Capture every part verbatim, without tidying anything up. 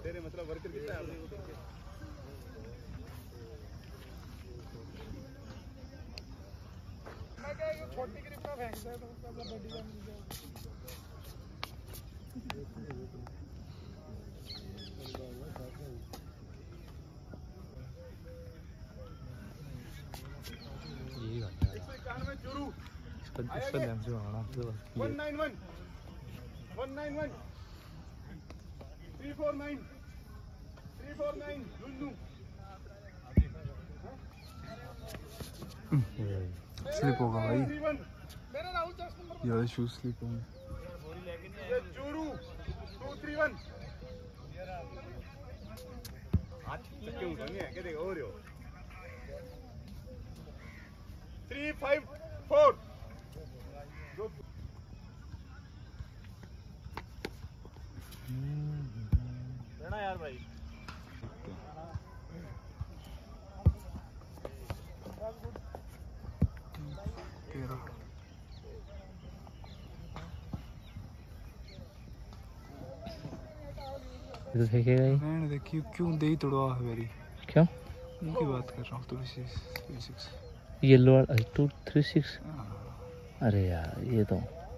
तेरे मतलब वर्कर कितना है मैं क्या ये छोटी ग्रिप में फेंक दे तो मतलब बड़ी का मिल जाए ये गाना है इसका इसका ध्यान से आना one nine one one nine one three four nine three four nine लुल्लू स्लिप होगा भाई यार शूज स्लिप होंगे चूरू टू थ्री वन आज क्यों नहीं है क्या देखो हो रहे हो थ्री फाइव फोर रहना यार भाई तो देखेगा ही मैंने देखी क्यों दे ही तोड़वा है मेरी क्यों उनकी बात कर रहा हूँ थोड़ी सी three six yellow two three six अरे यार ये तो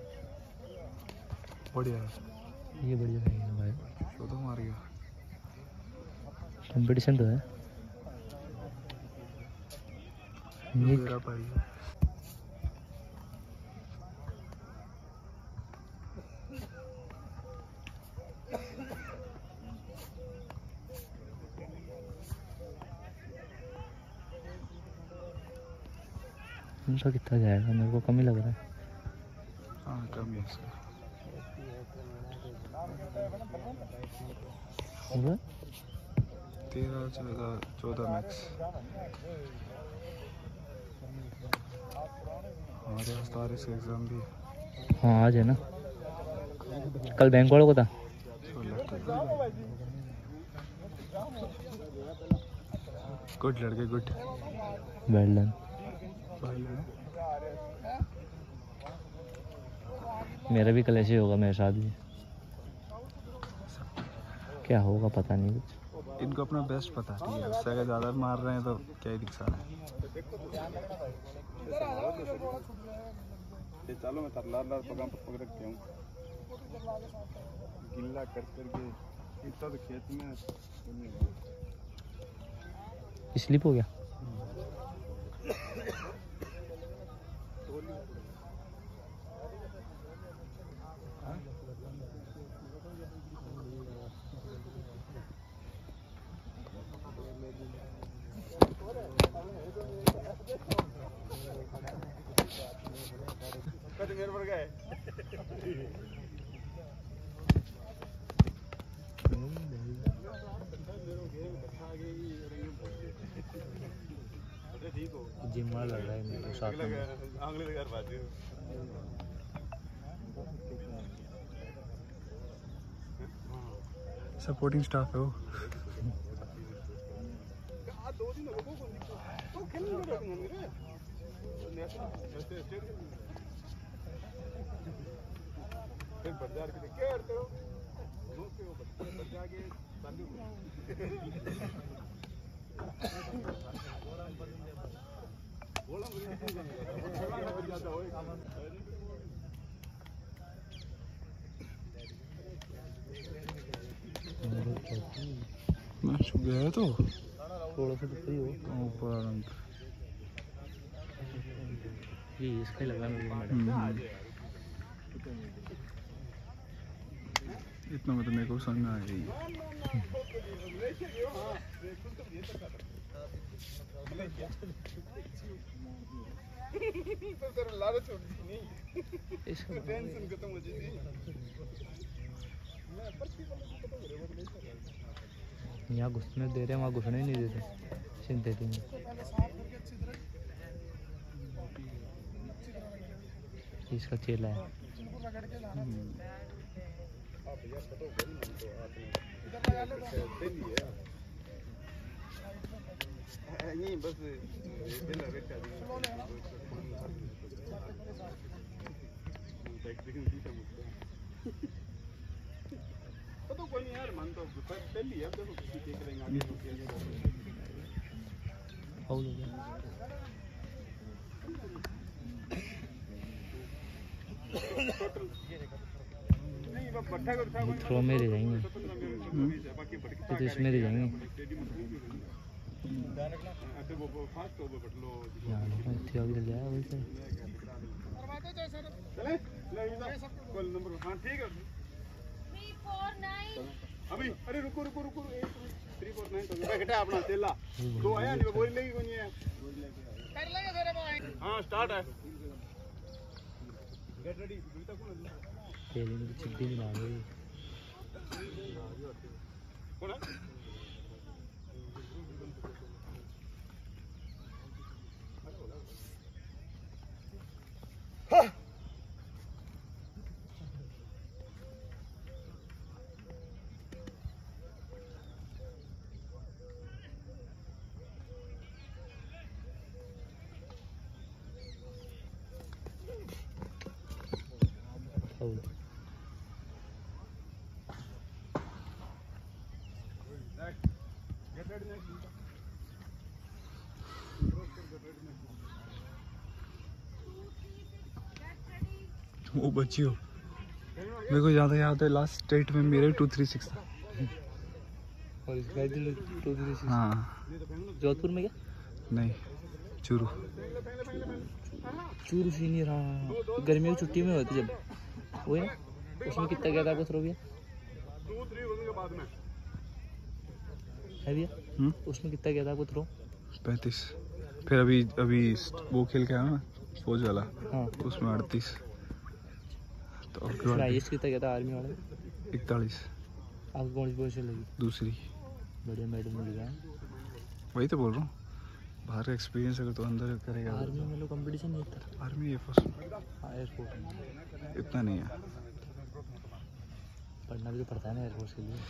बढ़िया है ये बढ़िया है भाई चौदह मार गया कंपटीशन तो है मेरा भाई इनका कितना जाएगा मेरे को कम ही लग रहा है हाँ कम ही इसका तेरह चौदह चौदह मैक्स हमारे पास तो आर एस का एग्ज़ाम भी हाँ आज है ना कल बैंक वालों को था गुड लड़के गुड वेल डन मेरा भी कल ऐसे होगा मेरे साथ भी क्या होगा पता नहीं कुछ इनको अपना बेस्ट पता है ठीक है उससे अगर ज़्यादा मार रहे हैं तो क्या ही दिखा रहा है चलो मैं लाल लाल पगाम पर पकड़ रखती हूँ गिल्ला कर करके इतना तो खेत में स्लिप हो गया मेरे पर गए जिम वाला लग रहा है मेरे साथ में आंगले लगा पाती हूँ सपोर्टिंग स्टाफ है वो दो दिन हो गए तो खेलने लगे मेरे फिर बाजार के क्या करते हो लोग के बाजार के चालू बोला मुझे जाता हो मैं छुप गया तो थोड़ा सा तो सही हो ऊपर रंग ये इसका ही लगा मुझे इतना मतलब मेरे को समझ में आ गई तो तेरा लारे छोड़ दी नहीं इसको टेंशन खत्म हो जाती यहाँ घुसने दे रहे वहाँ घुसने ही नहीं देते सिंथेटिक में इसका चेला है नहीं बस तो कोई नहीं यार, मन तो पहली है, देखो किसी देख लेंगे आगे फाउल हो गया। नहीं वो बट्टा को उठा थ्रो में रह जाएंगे, बाकी तो इसमें रह जाएंगे। अच्छा वो फास्ट हो बट लो यार इतनी आगे चल जाएगा वैसे। चले ले कॉल नंबर। हां ठीक है थ्री फोर नाइन। अभी अरे रुको रुको रुको थ्री फोर नाइन तो बेटा अपना तेला दो आया नहीं बोल लेगी कोई नहीं है कर लेंगे तेरे भाई। हां स्टार्ट है गेट रेडी बीता कौन है तेल में चिट्ठी नहीं मार रही कौन है फाउल। गेट रेडी नेक्स्ट वो बची हो मेरे को ज़्यादा याद है लास्ट स्टेट में मेरे टू थ्री सिक्स था और इस टू थ्री सिक्स। हाँ जोधपुर में क्या नहीं चूरू चूरू सीनियर। हाँ गर्मियों की छुट्टी में होती जब वही ना उसमें कितना गया था आपको थ्रो भैया टू थ्री होने के बाद में है भैया उसमें कितना गया था आपको थ्रो पैंतीस। फिर अभी अभी वो खेल के आया ना फौज वाला। हाँ उसमें अड़तीस तो हाईएस्ट कितना गया था आर्मी वाले इकतालीस। आपको कौन सी पोजीशन लगी दूसरी। बढ़िया मैडम मिल गया। वही तो बोल रहा हूँ बाहर का एक्सपीरियंस अगर तो अंदर करेगा। आर्मी में लोग कंपटीशन नहीं था। आर्मी ये फर्स्ट एयरफोर्स में इतना नहीं है पढ़ना भी तो पड़ता है ना एयरफोर्स के लिए।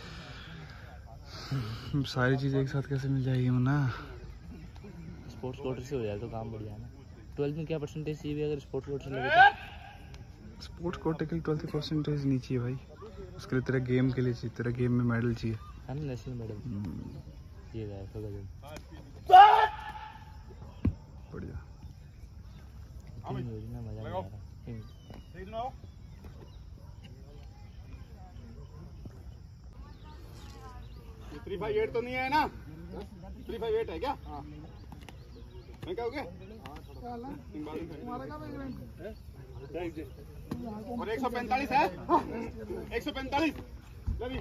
सारी चीज़ें एक साथ कैसे मिल जाएगी मुन्ना। स्पोर्ट्स कोटे से हो जाए तो काम बढ़िया है ना। ट्वेल्थ में क्या परसेंटेज चाहिए अगर स्पोर्ट्स कोटे से लगे तो स्पोर्ट्स कोटे के लिए ट्वेल्थ परसेंटेज नहीं चाहिए भाई। उसके लिए तेरा गेम के लिए चाहिए तेरा गेम में मेडल चाहिए है ना नेशनल मेडल ये गया तो गजब बढ़िया। तीन योजना मजा नहीं आ रहा। ठीक ना थ्री फाइव एट तो नहीं है ना थ्री फाइव एट है क्या हाँ मैं क्या हो गया और एक सौ पैंतालीस है एक सौ पैंतालीस लवी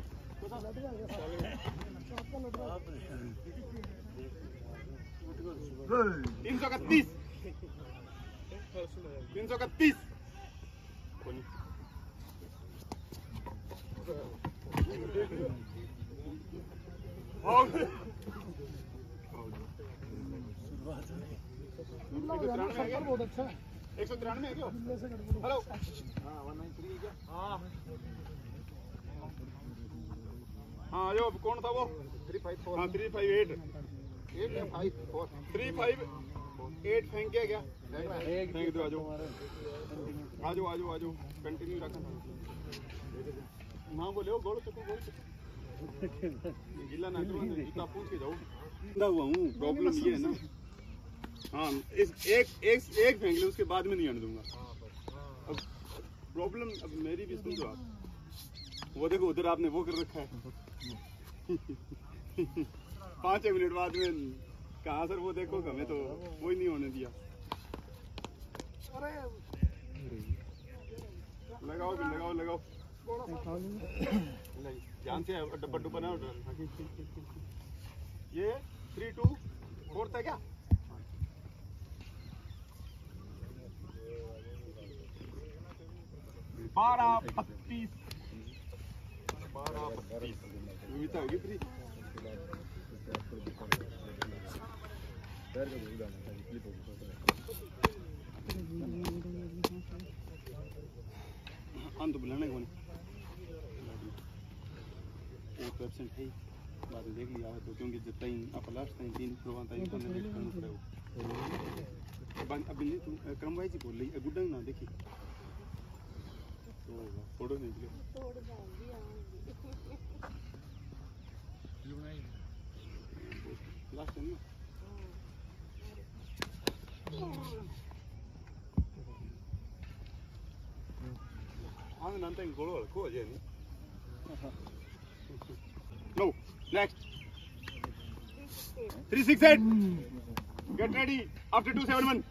तीन सौ इकतीस तीन सौ इकतीस बहुत अच्छा एक सौ तिरानवे है क्या हेलो हाँ जो कौन था वो थ्री फाइव फोर हाँ three five eight eight five four three five eight फेंक किया क्या फेंक दो आजो आजो आजो आजो कंटिन्यू रखना हाँ बोले गोल चको गोल चको गिला ना करो इतना पूछ के जाओ ना हुआ हूँ प्रॉब्लम ये है ना हाँ इस एक एक एक फेंक ले उसके बाद में नहीं आने दूंगा। अब प्रॉब्लम अब मेरी भी सुन दो आप वो देखो उधर आपने वो कर रखा है पाँच छह मिनट बाद में कहा सर वो देखो हमें तो वो ही नहीं होने दिया। लगाओ लगाओ लगाओ ध्यान से डब्बा डुब्बा ना ये थ्री टू फोर था क्या बारह बत्तीस बारह बत्तीस होगी फ्री हम तो बुलाने कौन एब्सेंट है बाद में देख लिया तो क्योंकि जब तक आप लास्ट टाइम तीन करवाता है तो नेक्स्ट टाइम करो अब अभी क्रम वाइज ही बोल रही है गुड्डा ना देखी फोटो निकले लास्ट है I'm not going to go to No, next. three six eight. Get ready after two seven one.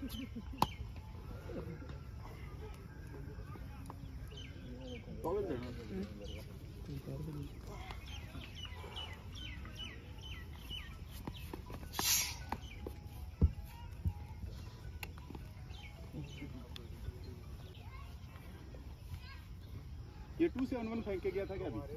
ये टू सेवन वन फेंक के गया था क्या अभी?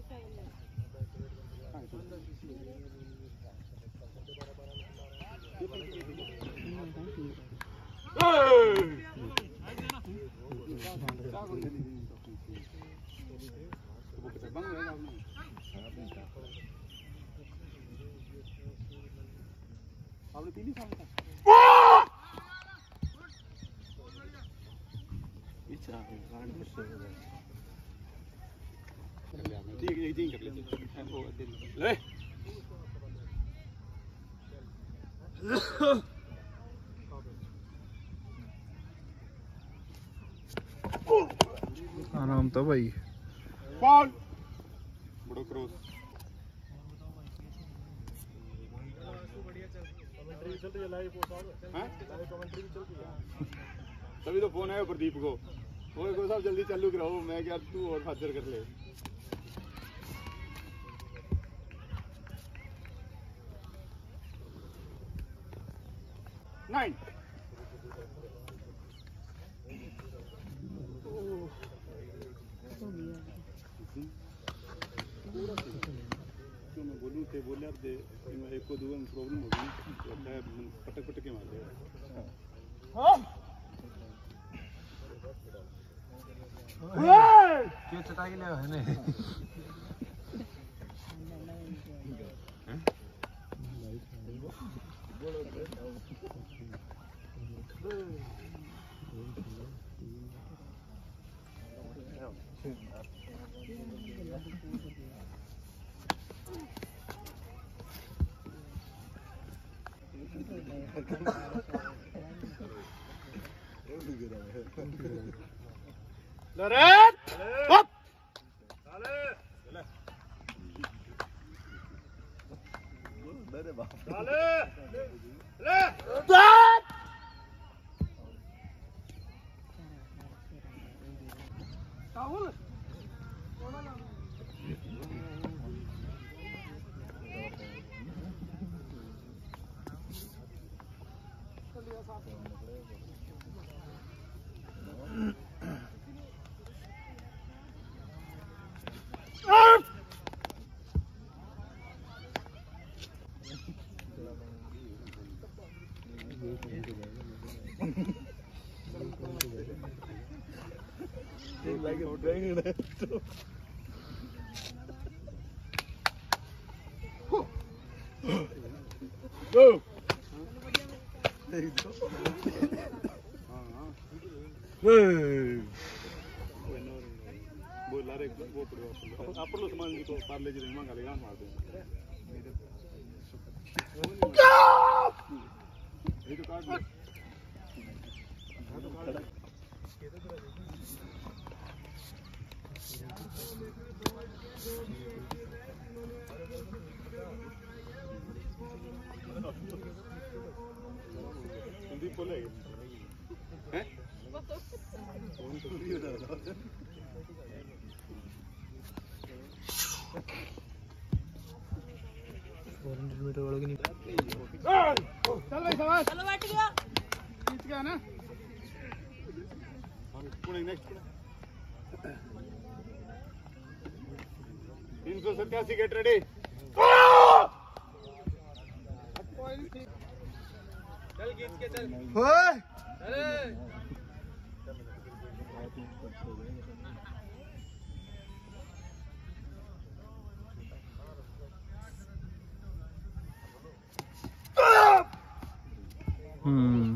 आपने तीन ही साल था ठीक है यही कर लेते ले आराम था भाई बॉल बड़ो क्रॉस तभी तो फोन आया प्रदीप को वो को साहब जल्दी चालू कराओ मैं क्या तू और हाजिर कर ले नाइन क्यों मैं बोलूँ थे बोले अब एक को दो में प्रॉब्लम होगी पटक पटक के मार दे क्यों चटा के लिया है ने Lorette! Up! like it's banging it. Go! There you go. Hey! वो लारे वो पड़ो अपन लो सामान जी को पार्ले जी ने मांगा लेगा मार दो ये तो काट संदीप बोले हैं कौन तो वीडियो डाल रहा है four hundred मीटर वालों की नहीं चल भाई शाबाश चलो बैठ गया जीत गया ना हम पुणे नेक्स्ट तीन सौ सत्तासी गेट रेडी चल गीत के चल ओए अरे हम्म